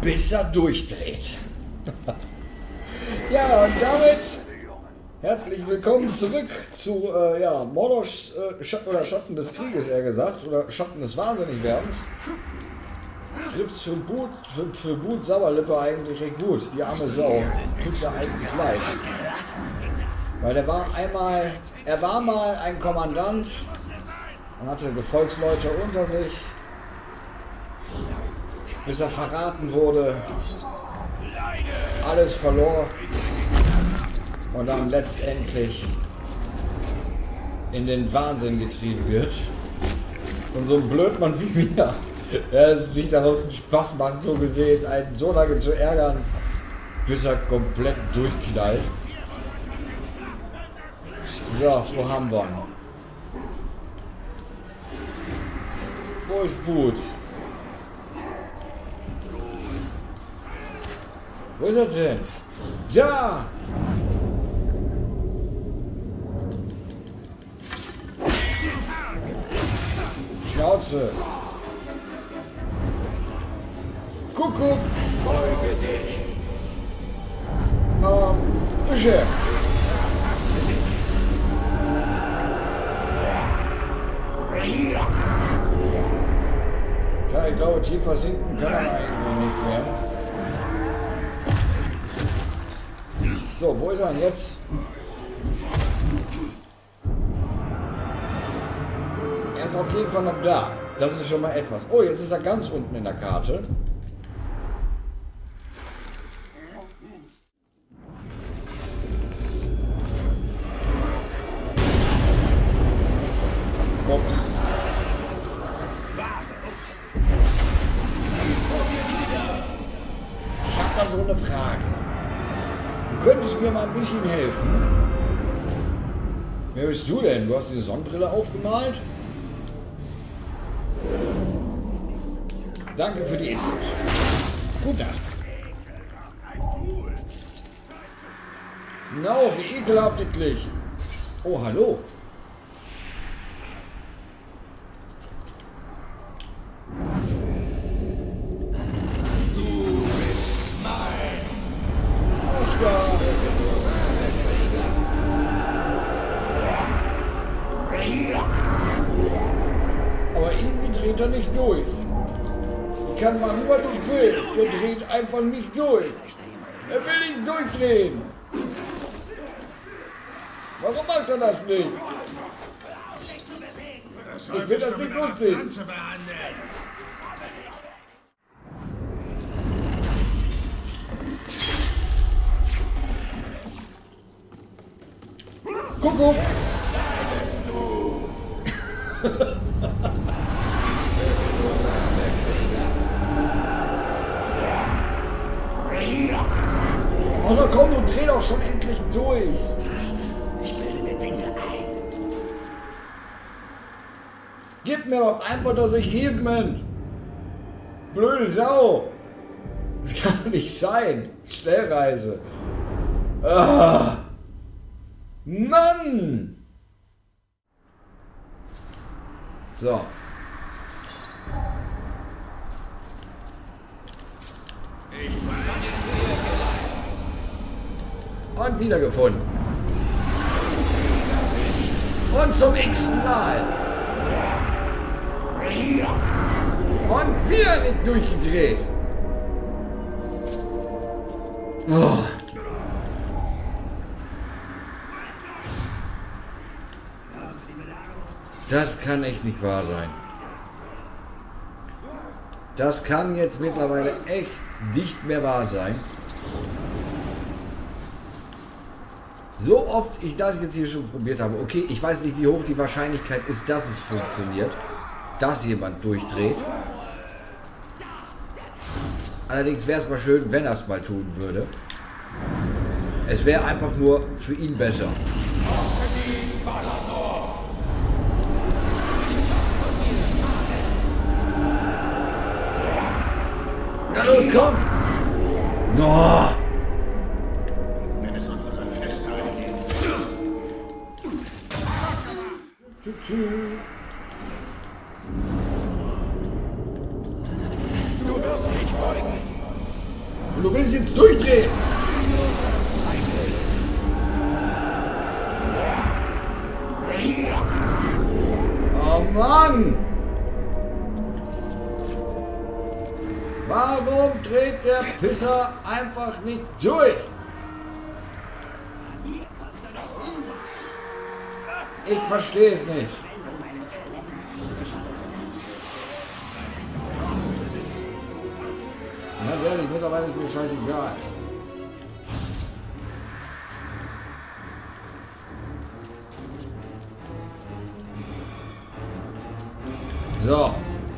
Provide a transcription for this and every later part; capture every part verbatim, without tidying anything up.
bis er durchdreht. Ja, und damit herzlich willkommen zurück zu äh, ja, Mordors äh, Schatten oder Schatten des Krieges, eher gesagt, oder Schatten des Wahnsinnigwerdens. Trifft für Boot, für, für Boot Sauerlippe eigentlich recht gut. Die arme Sau. Tut mir eigentlich leid. Weil er war einmal, er war mal ein Kommandant und hatte Gefolgsleute unter sich, bis er verraten wurde, alles verlor und dann letztendlich in den Wahnsinn getrieben wird. Und so ein Blödmann wie mir, der sich daraus einen Spaß macht, so gesehen, einen so lange zu ärgern, bis er komplett durchknallt. So, wo haben wir ihn? Wo ist Boot? Wo ist er denn? Da! Schnauze! Kuckuck! Beuge dich! Ähm, Büsche! Ja, ich glaube, tiefer sinken kann er eigentlich nicht mehr. So, wo ist er denn jetzt? Er ist auf jeden Fall noch da. Das ist schon mal etwas. Oh, jetzt ist er ganz unten in der Karte. Ups. Ich habe da so eine Frage. Du könntest mir mal ein bisschen helfen. Wer bist du denn? Du hast die Sonnenbrille aufgemalt? Danke für die Infos. Gute Nacht. Genau, wie ekelhaft das Licht. Oh, hallo. Aber irgendwie dreht er nicht durch. Ich kann machen, was ich will. Der dreht einfach nicht durch. Er will nicht durchdrehen. Warum macht er das nicht? Ich will das nicht lustig. Kuckuck! Oh, na komm, du dreh doch schon endlich durch. Ich bilde mir Dinge ein. Gib mir doch einfach das Achievement. Blöde Sau. Das kann doch nicht sein. Schnellreise. Ah. Mann! So. Und wiedergefunden. Und zum x-ten Mal. Und wieder nicht durchgedreht. Oh. Das kann echt nicht wahr sein. Das kann jetzt mittlerweile echt nicht mehr wahr sein. So oft ich das jetzt hier schon probiert habe. Okay, ich weiß nicht, wie hoch die Wahrscheinlichkeit ist, dass es funktioniert. Dass jemand durchdreht. Allerdings wäre es mal schön, wenn er es mal tun würde. Es wäre einfach nur für ihn besser. Na los, komm! No! Wenn es unsere Festheit ist. Du wirst dich beugen. du willst jetzt durchdrehen. Oh Mann! Warum dreht der Pisser einfach nicht durch? Ich verstehe es nicht. Ganz ehrlich, mittlerweile ist mir scheißegal. So.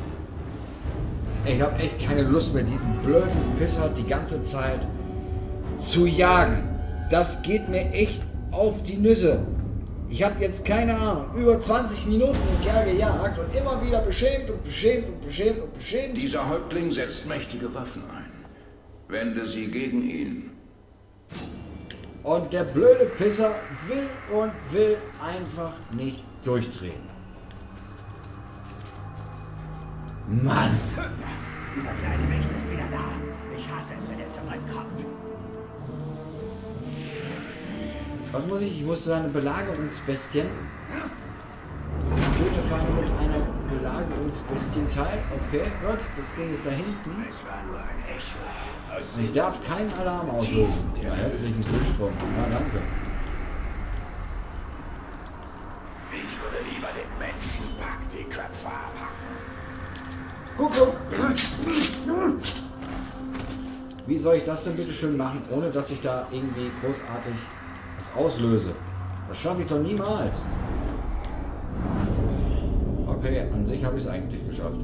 Ich habe echt keine Lust mehr, diesen blöden Pisser die ganze Zeit zu jagen. Das geht mir echt auf die Nüsse. Ich habe jetzt keine Ahnung, über zwanzig Minuten den Kerl gejagt und immer wieder beschämt und beschämt und beschämt und beschämt. Dieser Häuptling setzt mächtige Waffen ein. Wende sie gegen ihn. Und der blöde Pisser will und will einfach nicht durchdrehen. Mann! Dieser kleine Mensch ist wieder da. Ich hasse es, wenn er zurückkommt. Was muss ich? Ich muss seine Belagerungsbestien. Töte Feinde mit einer Belagerungsbestien teilen. Okay, Gott, das Ding ist da hinten. Es war nur ein Echo. Ich darf keinen Alarm auslösen. Ja, herzlichen Glückstrom. Ja, danke. Ich würde lieber den Menschen pack die Köpfe abhacken. Guck, guck. Wie soll ich das denn bitte schön machen, ohne dass ich da irgendwie großartig was auslöse? Das schaffe ich doch niemals. Okay, an sich habe ich es eigentlich geschafft.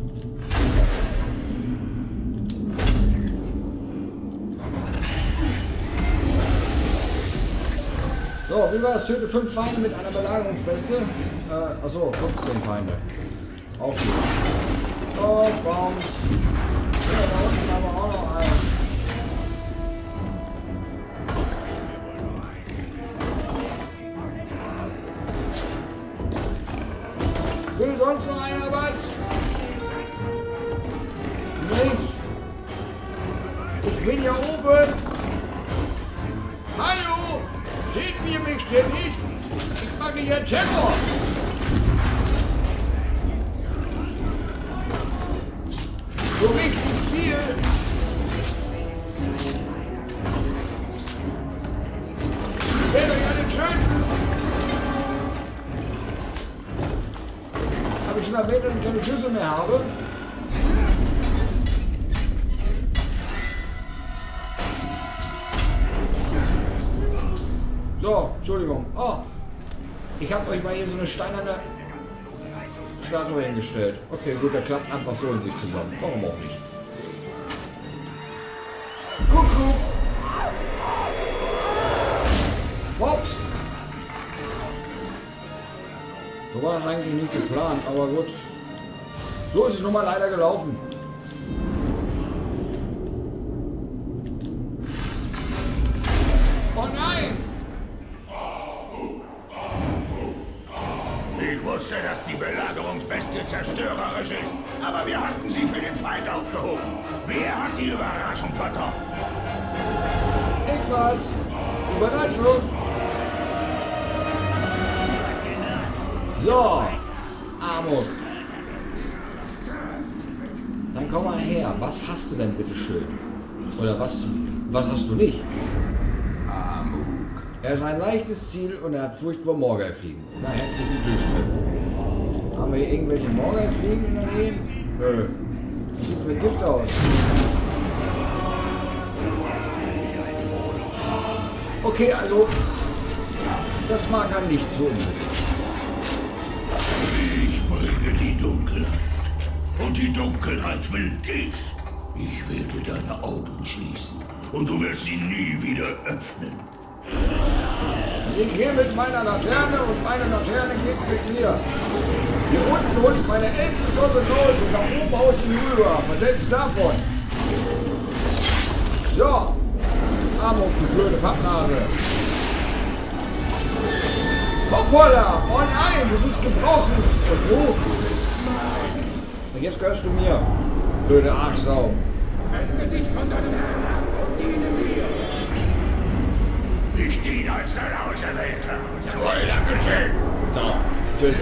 So, wie war es? Töte fünf Feinde mit einer Belagerungsbeste. Äh, achso, fünfzehn Feinde. Auch gut. Oh, Bombs. Ja, da unten haben wir auch noch einen. Will sonst noch einer was? Nicht? Ich bin hier oben. Hallo? Seht ihr mich denn nicht? Ich mache hier Terror. So richtig viel. Ich werde euch alle töten. Habe ich schon erwähnt, dass ich keine Schüsse mehr habe? So, Entschuldigung. Oh, ich habe euch mal hier so eine steinerne Statue hingestellt. Okay, gut, der klappt einfach so in sich zusammen. Warum auch nicht? Kuckuck. Hops. So war das eigentlich nicht geplant, aber gut. So ist es nun mal leider gelaufen. Oh nein! Ich wusste, dass die Belagerungsbestie zerstörerisch ist, aber wir hatten sie für den Feind aufgehoben. Wer hat die Überraschung verdorben? Ich war's. Überraschung. So. Amok. Dann komm mal her. Was hast du denn bitte schön? Oder was, was hast du nicht? Amok. Er ist ein leichtes Ziel und er hat Furcht vor Morgai-Fliegen. Na, herzlichen Glückwunsch. Haben wir hier irgendwelche Morgai-Fliegen in der Nähe? Nö. Wie sieht's mit Gift aus? Okay, also, das mag er nicht so unbedingt. Ich bringe die Dunkelheit. Und die Dunkelheit will dich. Ich werde deine Augen schließen. Und du wirst sie nie wieder öffnen. Ich gehe mit meiner Laterne und meine Laterne geht mit mir. Hier unten holt meine elf Geschosse raus und da oben aus die rüber. Was hältst du davon? So. Amok, du blöde Pappnase. Hoppala! Oh nein, du bist gebrochen. Und du? Und jetzt gehörst du mir. Blöde Arschsau. Wende dich von deinem Herrn ab und diene Ich diene als dein Auserwählter. Jawohl, Dankeschön. So, tschüss.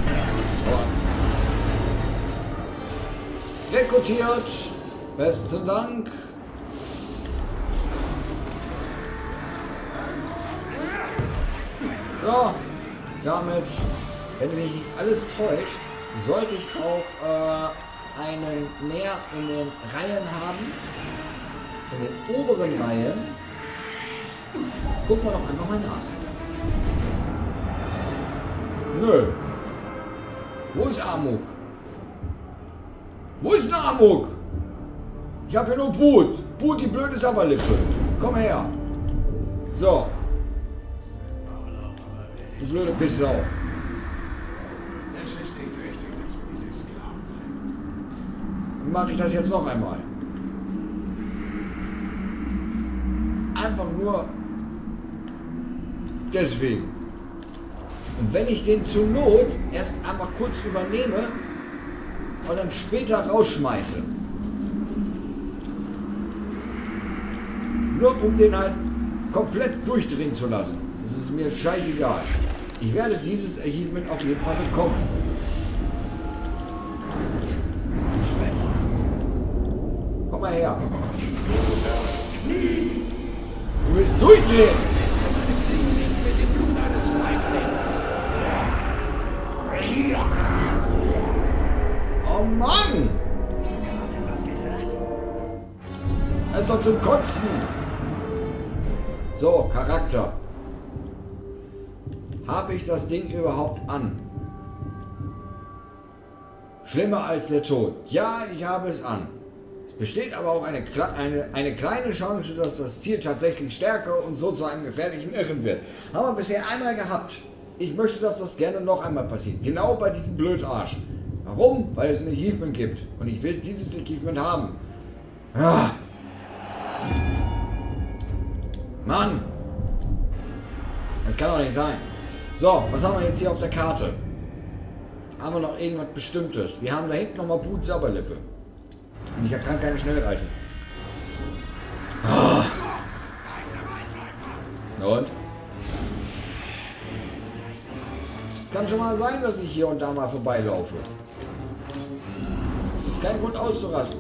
Rekrutiert. Besten Dank. So, damit, wenn mich nicht alles täuscht, sollte ich auch äh, einen mehr in den Reihen haben. In den oberen Reihen. Gucken wir doch einfach mal nach. Nö. Wo ist Amok? Wo ist denn Amok? Ich habe hier nur Boot. Boot, die blöde Sabberlippe. Komm her. So. Du blöde Pissau. Dann mache ich das jetzt noch einmal. Einfach nur deswegen. Und wenn ich den zur Not erst einmal kurz übernehme und dann später rausschmeiße. Nur um den halt komplett durchdrehen zu lassen. Das ist mir scheißegal. Ich werde dieses Achievement auf jeden Fall bekommen. Komm mal her. Du willst durchdrehen. Oh Mann! Das ist doch zum Kotzen. So, Charakter. Habe ich das Ding überhaupt an? Schlimmer als der Tod. Ja, ich habe es an. Es besteht aber auch eine, eine, eine kleine Chance, dass das Ziel tatsächlich stärker und so zu einem gefährlichen Irren wird. Haben wir bisher einmal gehabt. Ich möchte, dass das gerne noch einmal passiert. Genau bei diesem Blödarsch. Warum? Weil es ein Achievement gibt. Und ich will dieses Achievement haben. Ah. Mann! Das kann doch nicht sein. So, was haben wir jetzt hier auf der Karte? Haben wir noch irgendwas Bestimmtes? Wir haben da hinten nochmal Boot Sabberlippe. Und ich kann keine schnell reichen. Ah. Und? Es kann schon mal sein, dass ich hier und da mal vorbeilaufe. Das ist kein Grund auszurasten.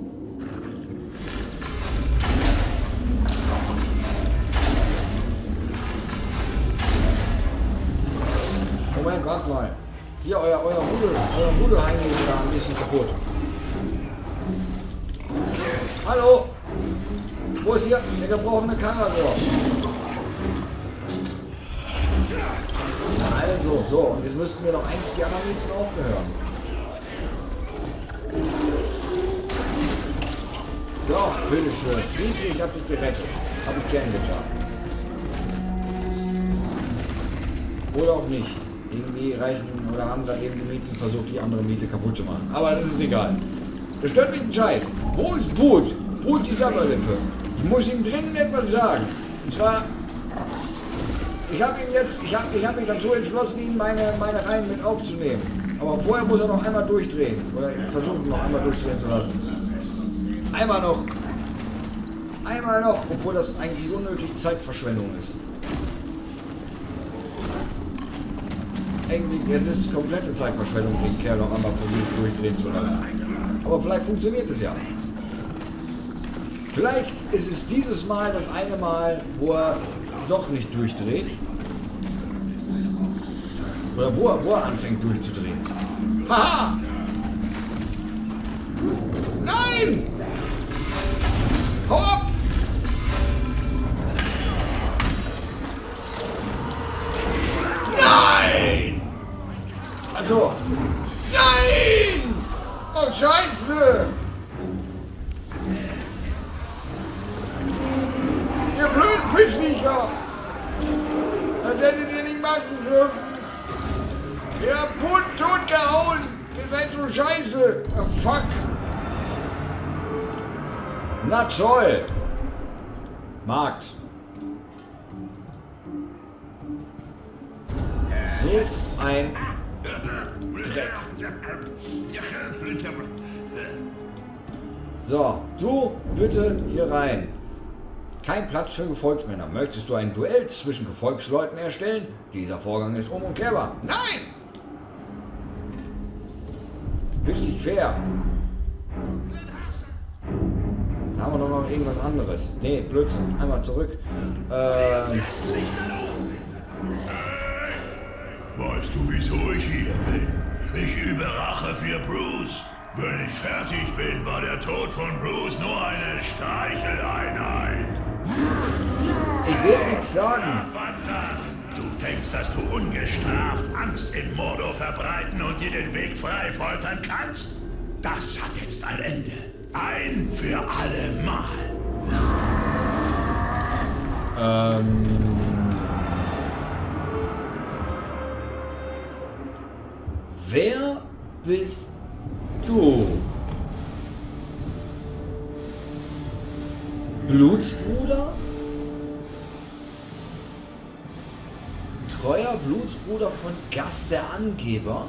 Moment, warte mal. Hier, euer, euer Rudel, euer Rudelheim ist da ein bisschen kaputt. Hallo? Wo ist hier der gebrochene Kanador? Also, so, und jetzt müssten mir doch eigentlich die anderen Milizen auch gehören. So, bitteschön. Milizen, ich hab dich gerettet. Hab ich gern getan. Oder auch nicht. Irgendwie reichen oder haben da eben die Milizen versucht, die andere Miete kaputt zu machen. Aber das ist egal. Das stört mich ein Scheiß. Wo ist Boot? Boot die Sabberlippe. Ich muss ihm dringend etwas sagen. Und zwar, ich habe ihn jetzt, ich habe ich hab mich dazu entschlossen, ihn meine, meine Reihen mit aufzunehmen. Aber vorher muss er noch einmal durchdrehen. Oder versuchen noch einmal durchdrehen zu lassen. Einmal noch. Einmal noch, obwohl das eigentlich unnötig Zeitverschwendung ist. Eigentlich, es ist komplette Zeitverschwendung, den Kerl noch einmal versucht durchdrehen zu lassen. Aber vielleicht funktioniert es ja. Vielleicht ist es dieses Mal das eine Mal, wo er doch nicht durchdreht. Oder wo er, wo er anfängt durchzudrehen. Haha! Nein! Hau ab! Nein! Also. Nein! Oh, Scheiße! Ihr blöden Pissviecher! Das hättet ihr nicht machen dürfen! Ihr habt bunt tot gehauen! Ihr seid so scheiße! Oh, fuck! Na toll! Markt! So ein Dreck. So, du bitte hier rein. Kein Platz für Gefolgsmänner. Möchtest du ein Duell zwischen Gefolgsleuten erstellen? Dieser Vorgang ist unumkehrbar. Nein! Richtig fair. Da haben wir doch noch irgendwas anderes. Nee, Blödsinn. Einmal zurück. Ähm... Weißt du, wieso ich hier bin? Ich übe Rache für Bruce. Wenn ich fertig bin, war der Tod von Bruce nur eine Streicheleinheit. Ich will nichts sagen. Du denkst, dass du ungestraft Angst in Mordor verbreiten und dir den Weg frei foltern kannst? Das hat jetzt ein Ende. Ein für alle Mal. Ähm... Wer bist du? Blutsbruder? Treuer Blutsbruder von Gast der Angeber?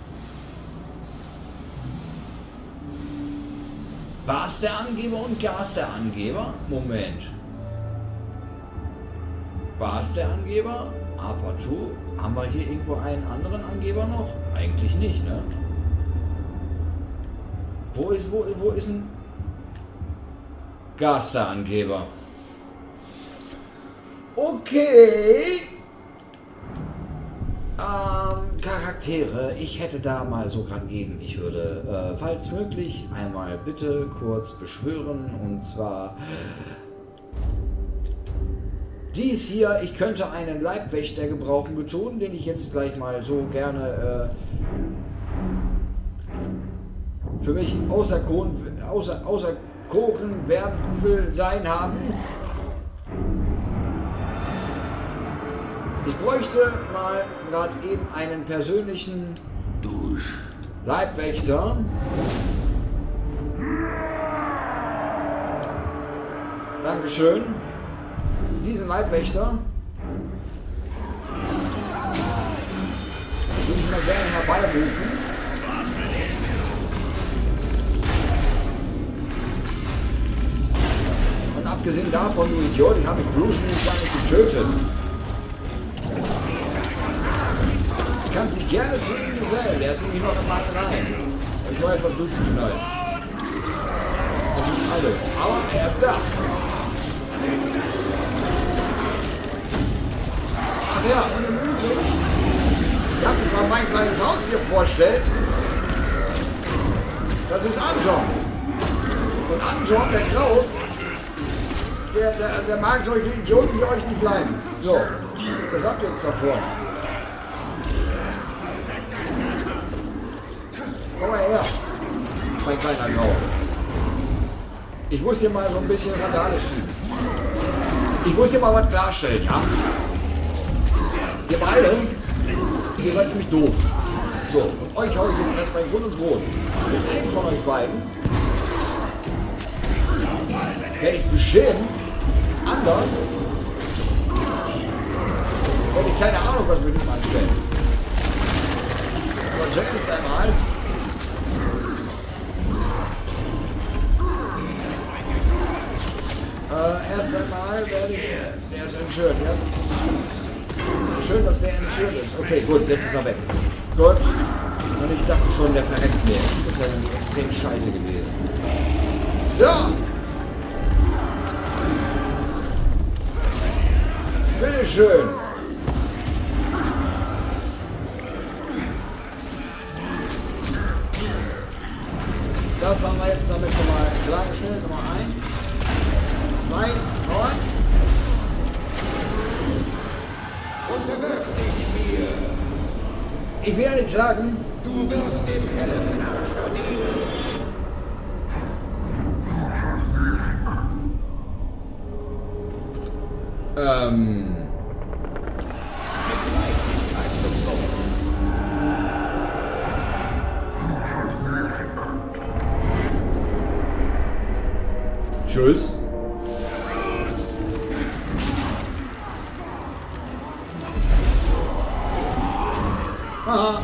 Bas der Angeber und Gas der Angeber? Moment. Bas der Angeber? Apatu? Haben wir hier irgendwo einen anderen Angeber noch? Eigentlich nicht, ne? Wo ist, wo, wo ist ein Gas der Angeber? Okay. Ähm, Charaktere. Ich hätte da mal so gerade eben, ich würde, äh, falls möglich, einmal bitte kurz beschwören. Und zwar dies hier. Ich könnte einen Leibwächter gebrauchen betonen, den ich jetzt gleich mal so gerne äh, für mich außer Koren, außer, außer Koren Werwölfe sein haben. Ich bräuchte mal gerade eben einen persönlichen Dusch. Leibwächter. Dankeschön. Diesen Leibwächter würde ich mal gerne herbeirufen. Und abgesehen davon, du Idiot, ich habe Bruce nämlich gar nicht getötet. Ich kann sie gerne zu ihm gesellen, der ist nämlich noch im Markt rein. Ich war etwas durchgeknallt. Das sind alle. Aber er ist da. Ach ja, und im Übrigen, ich habe mich mal mein kleines Haus hier vorstellt. Das ist Anton. Und Anton, der Kraut, der, der, der mag solche Idioten wie euch nicht leiden. So, das habt ihr jetzt davor. Komm mal her, mein kleiner Grau. Ich muss hier mal so ein bisschen Randale schieben. Ich muss hier mal was klarstellen, ja? Ihr beide, ihr seid nämlich doof. So, und euch hau ich jetzt erstmal in Grund und Boden. Mit einem von euch beiden werde ich beschämen, anderen werde ich keine Ahnung, was mit ihm anstellen. Aber zuerst einmal Äh, erst einmal werde ich... Der ist entführt, ja? Schön, dass der entführt ist. Okay, gut, jetzt ist er weg. Gut. Und ich dachte schon, der verreckt mir. Das wäre nämlich extrem scheiße gewesen. So! Bitteschön! Das haben wir jetzt damit schon mal klargestellt. Nummer eins. Zwei, neun. Unterwirf dich mir. Ich will ja nicht sagen. Du wirst dem hellen Herrscher dienen. Ähm. Mit Leichtigkeit bezogen. Tschüss. Aha.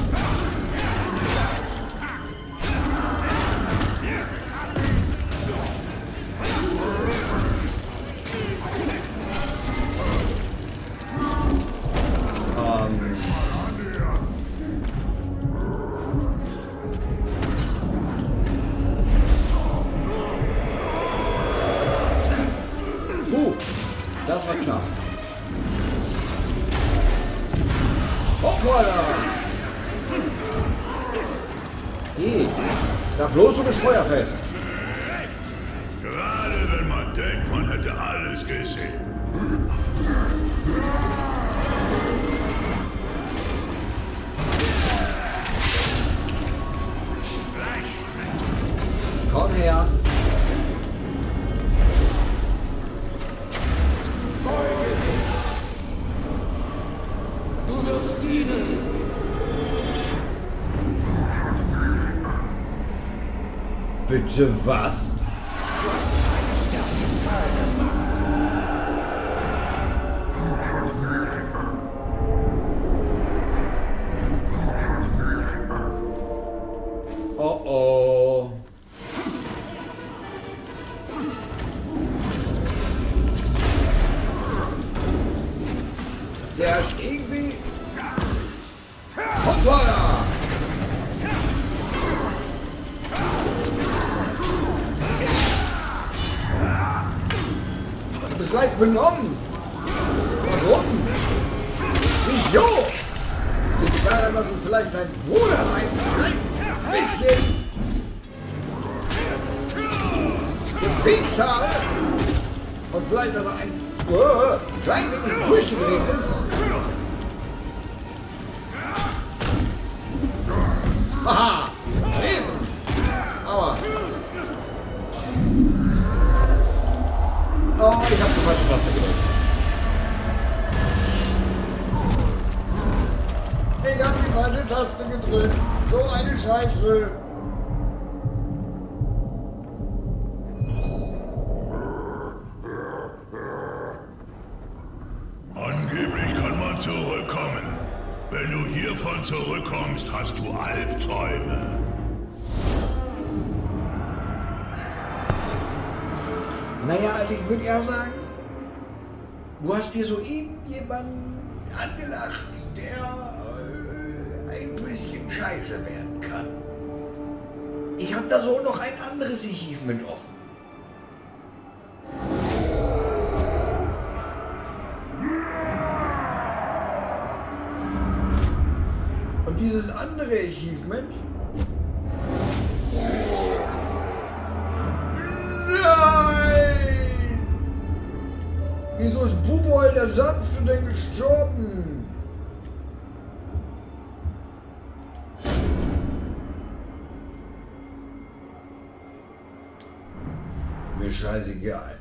war knapp. Hoppala! Geh! Sag bloß, du bist feuerfest. Gerade wenn man denkt, man hätte alles gesehen. Komm her. Du wirst dienen. Bitte was? Du hast keine Stärke, keine Macht. Oh oh. Der ist irgendwie... Hoppala! Du bist leicht benommen. Warum? Wieso? Liegt es daran, dass du vielleicht dein Bruder ein bisschen gepikst habe? Und vielleicht, dass er ein uh, klein wenig durchgedreht ist? Haha! Eben! Aua! Oh, ich habe die falsche Taste gedrückt. Ich habe die falsche Taste gedrückt. So eine Scheiße. Angeblich kann man zurückkommen. Wenn du hiervon zurückkommst, hast du Albträume. Naja, also ich würde eher sagen, du hast dir soeben jemanden angelacht, der äh, ein bisschen scheiße werden kann. Ich habe da so noch ein anderes Achievement offen. Und dieses andere Achievement... Nein! Wieso ist Bubol der Sanfte denn gestorben? Mir scheißegal.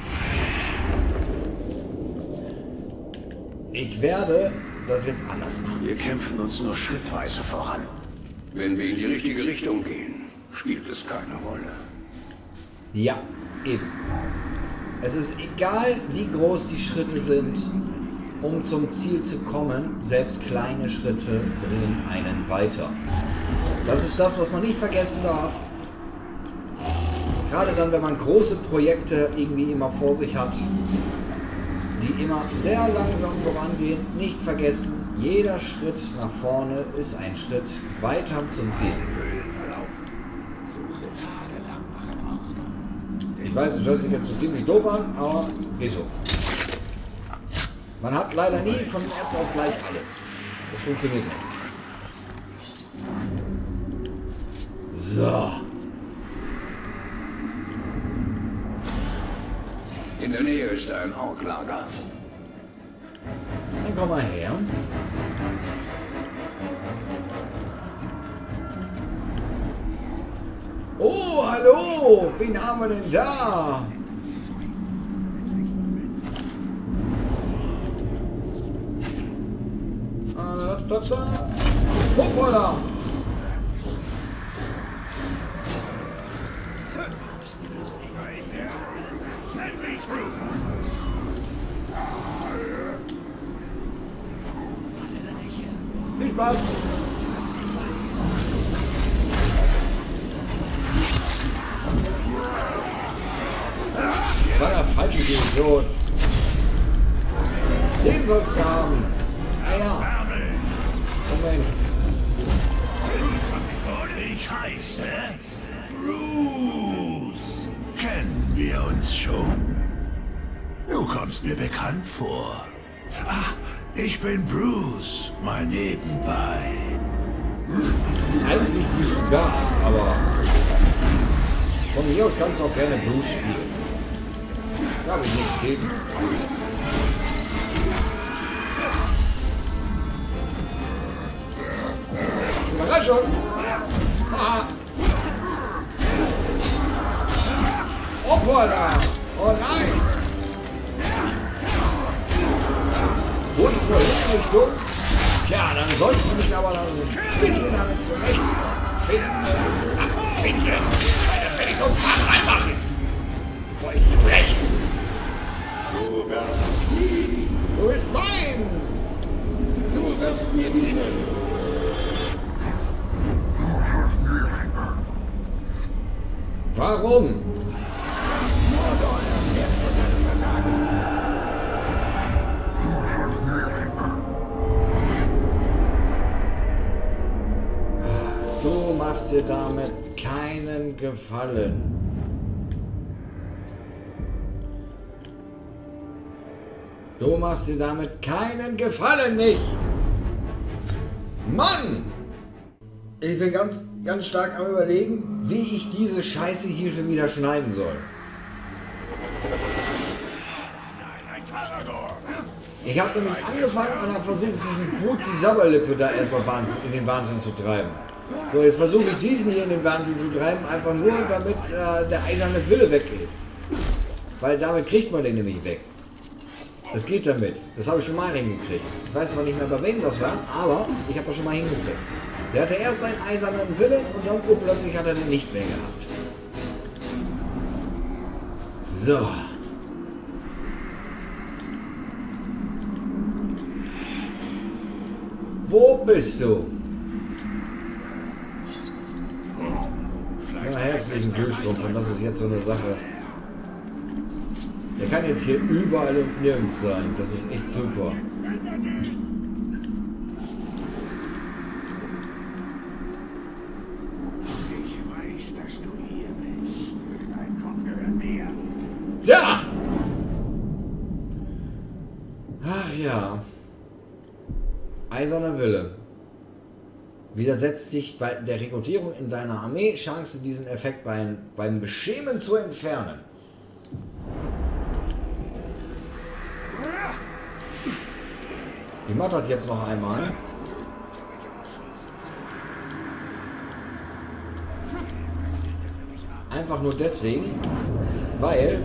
Ich werde das jetzt anders machen. Wir kämpfen uns nur schrittweise voran. Wenn wir in die richtige Richtung gehen, spielt es keine Rolle. Ja, eben. Es ist egal, wie groß die Schritte sind, um zum Ziel zu kommen. Selbst kleine Schritte bringen einen weiter. Das ist das, was man nicht vergessen darf. Gerade dann, wenn man große Projekte irgendwie immer vor sich hat, die immer sehr langsam vorangehen, nicht vergessen, jeder Schritt nach vorne ist ein Schritt weiter zum Ziel. Ich weiß, das hört sich jetzt so ziemlich doof an, aber ist so. Man hat leider nie von jetzt auf gleich alles. Das funktioniert nicht. So. In der Nähe ist ein Orklager. Dann komm mal her. Oh, hallo! Wen haben wir denn da? Ah, da, da, da. Hoppala! Viel Spaß! Das war der falsche Idiot. Den sollst du haben. Ah ja. Moment. Und ich heiße Bruce. Kennen wir uns schon? Du Du kommst mir bekannt vor. Ah, ich bin Bruce, mal nebenbei. Eigentlich bist du das, aber von mir aus kannst du auch gerne Bruce spielen. Da habe ich nichts gegen. Überraschung! Ah. Hoppala! Oh nein! Wo ich zur Himmelsrichtung? Tja, dann sollst du mich aber dann so ein bisschen damit zurecht finden. Ach, finden! Dann werde ich so ein paar reinmachen! Bevor ich dich breche! Du wirst nie. Du bist mein! Du wirst mir dienen. Warum? Mordor erfährt von deinem Versagen. Du machst dir damit keinen Gefallen. Du machst dir damit keinen Gefallen, nicht! Mann! Ich bin ganz, ganz stark am Überlegen, wie ich diese Scheiße hier schon wieder schneiden soll. Ich habe nämlich angefangen und habe versucht, diesen Brut die Sabberlippe da erstmal in den Wahnsinn zu treiben. So, jetzt versuche ich diesen hier in den Wahnsinn zu treiben, einfach nur, damit äh, der eiserne Wille weggeht. Weil damit kriegt man den nämlich weg. Das geht damit. Das habe ich schon mal hingekriegt. Ich weiß zwar nicht mehr, bei wem das war, aber ich habe das schon mal hingekriegt. Der hatte erst einen eisernen Willen und dann plötzlich hat er den nicht mehr gehabt. So. Wo bist du? Na, herzlichen Glückwunsch, und das ist jetzt so eine Sache. Der kann jetzt hier überall und nirgends sein. Das ist echt super. Ich weiß, dass du hier bist. Dein Kopf gehört mir. Ja! Ach ja. Eiserner Wille. Widersetzt sich bei der Rekrutierung in deiner Armee, Chance diesen Effekt beim, beim Beschämen zu entfernen. Ich mache das jetzt noch einmal. Einfach nur deswegen, weil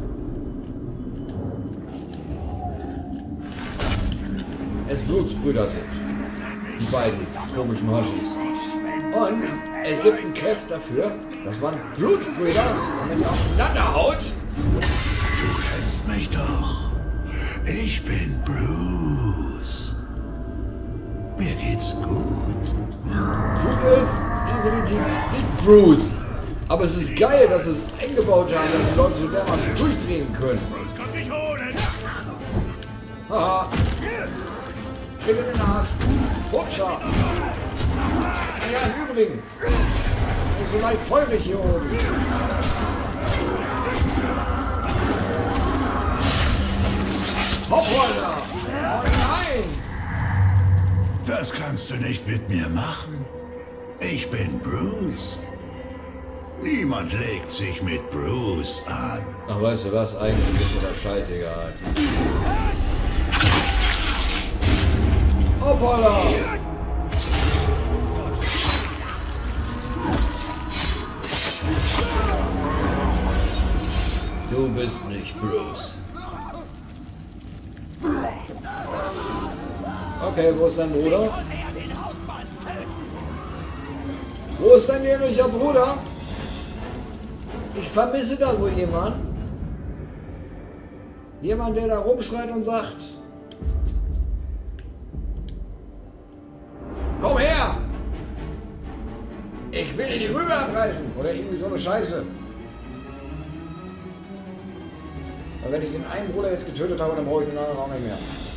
es Blutsbrüder sind. Die beiden komischen Hoshis. Und es gibt einen Quest dafür, dass man Blutsbrüder damit aufeinander haut. Du kennst mich doch. Ich bin Bruce. Mir geht's gut. Du bist definitiv nicht Bruce. Aber es ist geil, dass es eingebaut haben, dass die Leute so dermaßen durchdrehen können. Bruce kommt dich holen. Haha. Tritt in den Arsch. Hupsa. Ja, übrigens. So leicht feurig hier oben. Hoppala. Oh nein. Das kannst du nicht mit mir machen. Ich bin Bruce. Niemand legt sich mit Bruce an. Ach, weißt du was? Eigentlich ist mir das scheißegal. Hoppala! Du bist nicht Bruce. Okay, wo ist dein Bruder? Wo ist dein jährlicher Bruder? Ich vermisse da so jemanden. Jemand, der da rumschreit und sagt: Komm her! Ich will dir die Rübe abreißen! Oder irgendwie so eine Scheiße. Weil wenn ich den einen Bruder jetzt getötet habe, dann brauche ich den anderen auch nicht mehr.